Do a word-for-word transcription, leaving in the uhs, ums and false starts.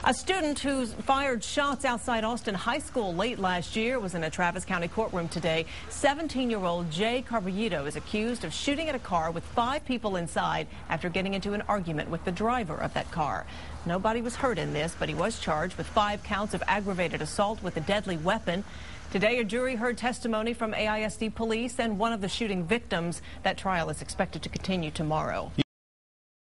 A student who fired shots outside Austin High School late last year was in a Travis County courtroom today. seventeen-year-old Jay Carballito is accused of shooting at a car with five people inside after getting into an argument with the driver of that car. Nobody was hurt in this, but he was charged with five counts of aggravated assault with a deadly weapon. Today, a jury heard testimony from A I S D police and one of the shooting victims. That trial is expected to continue tomorrow.